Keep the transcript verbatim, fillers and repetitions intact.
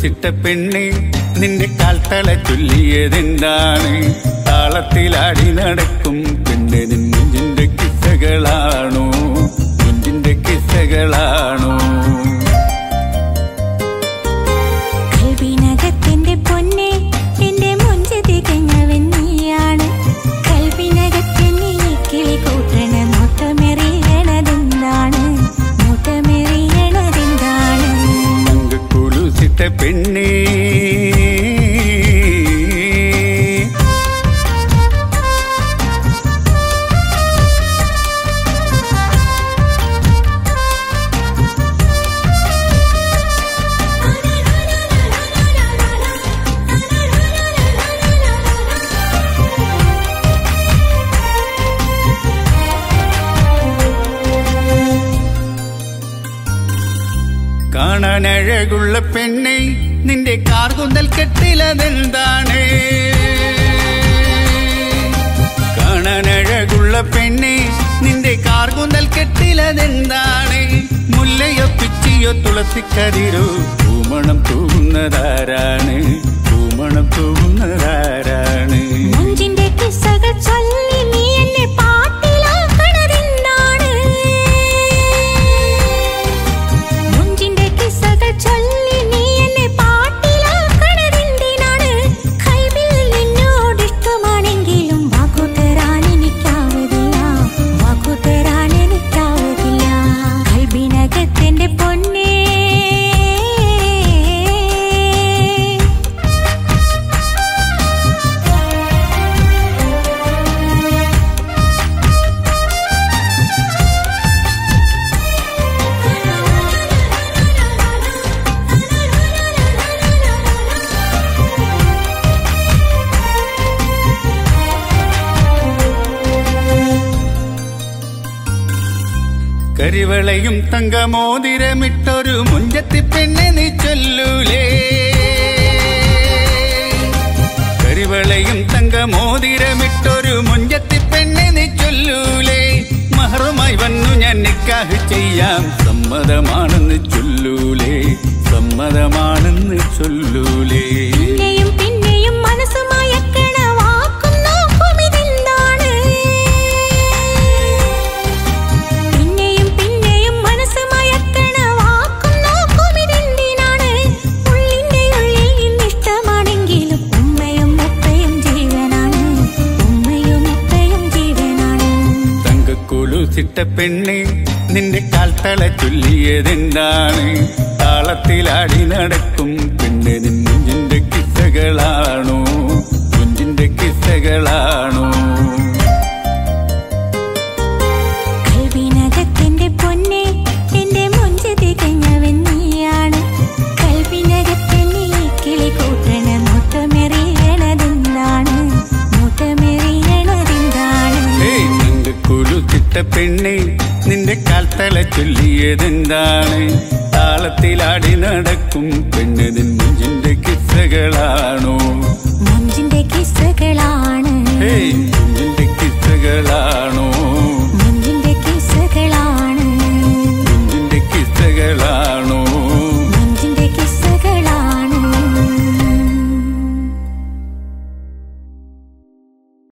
കുലുസിട്ട പെണ്ണെ നിന്റെ കാൽത്തള ചൊല്ലിയതെന്താണ്? താളത്തിലാടി നടക്കും പെണ്ണെ നിൻ മുഞ്ചിന്റെ കിസ്സകളാണോ? മുഞ്ചിന്റെ കിസ്സകളാണോ? കൽവിനകത്തിന്റെ പൊന്നെ എന്റെ മുഞ്ച് തികഞ്ഞവൻ നീയാണ്. കൽവിനകത്തിന് ഈ കിളി കൂട്ടണ മുട്ടമെറിയണതെന്താണ്? മുട്ടമെറിയണതെന്താണ്? കുലുസിട്ട പെണ്ണേ കാണാനഴകുള്ള പെണ്ണെ നിന്റെ കാർകുന്തൽ കെട്ടിലതെന്താണ്? കാണാനഴകുള്ള പെണ്ണെ നിന്റെ കാർകുന്തൽ കെട്ടിലതെന്താണ്? മുല്ലയോ പിച്ചിയോ തുളസിക്കതിരോ പൂമണം തൂവുന്നതാരാണ്? പൂമണം തൂവുന്നതാരാണ്? മുഞ്ചിന്റെ കിസ്സകൾ ചൊല്ലി നീ എന്നെ പാട്ടിലാക്കണതെന്താണ്? മുഞ്ചിന്റെ കിസ്സകൾ ചൊല്ലി നീ എന്നെ പാട്ടിലാക്കണതെന്തിനാണ്? കൽവിൽ നിന്നോട് ഇഷ്ടമാണെങ്കിലും വാക്കു തരാൻ എനിക്കാവതില്ല, വാക്കു തരാൻ എനിക്കാവതില്ല. കൽവിനകത്തിന്റെ പൊന്നേ കരിവളയും തങ്കമോതിരമിട്ടൊരു മുഞ്ചത്തി പെണ്ണെ നീ ചൊല്ലൂലേ? കരിവളയും തങ്കമോതിരമിട്ടൊരു മുഞ്ചത്തി പെണ്ണെ നീ ചൊല്ലൂലേ? മഹറുമായി വന്നു ഞാൻ നിക്കാഹ് ചെയ്യാം സമ്മതമാണെന്ന് ചൊല്ലൂലേ? സമ്മതമാണെന്ന് ചൊല്ലൂലേ? പിന്നെയും പിന്നെയും മനസ്സുമയക്കണ വാക്കും നോക്കും ഇതെന്താണ്? പിന്നെയും പിന്നെയും മനസ്സുമയക്കണ വാക്കും നോക്കും ഇതെന്തിനാണ്? ഉള്ളിന്റെ ഉള്ളിൽ ഇന്നിഷ്ടമാണെങ്കിലും ഉമ്മയും ഉപ്പയും ജീവനാണ്, ഉമ്മയും ഉപ്പയും ജീവനാണ്. തങ്കക്കുലുസിട്ട പെണ്ണെ നിന്റെ കാൽത്തള ചൊല്ലിയതെന്താണ്? താളത്തിലാടി നടക്കും പെണ്ണെ നിൻ മുഞ്ചിന്റെ കിസ്സകളാണോ? മുഞ്ചിന്റെ കിസ്സകളാണോ? കൽവിനകത്തിന്റെ പൊന്നെ എന്റെ മുഞ്ച് തികഞ്ഞവൻ നീയാണ്. കൽവിനകത്തിന് ഈ കിളി കൂട്ടണ മുട്ടമെറിയണതെന്താണ്? മുട്ടമെറിയണതെന്താണ്? കുലുസിട്ട പെണ്ണെ നിന്റെ കാൽത്തള ചൊല്ലിയതെന്താണ്? താളത്തിലാടി നടക്കും പെണ്ണെ നിൻ മുഞ്ചിന്റെ കിസ്സകളാണോ? മുഞ്ചിന്റെ കിസ്സകളാണ്.